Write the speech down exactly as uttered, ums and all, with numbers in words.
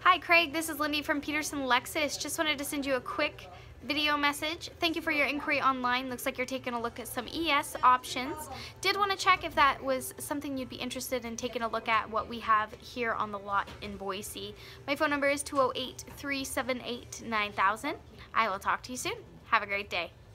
Hi Craig, this is Lindy from Peterson Lexus. Just wanted to send you a quick video message. Thank you for your inquiry online. Looks like you're taking a look at some E S options. Did want to check if that was something you'd be interested in taking a look at what we have here on the lot in Boise. My phone number is two oh eight, three seven eight, nine thousand. I will talk to you soon. Have a great day.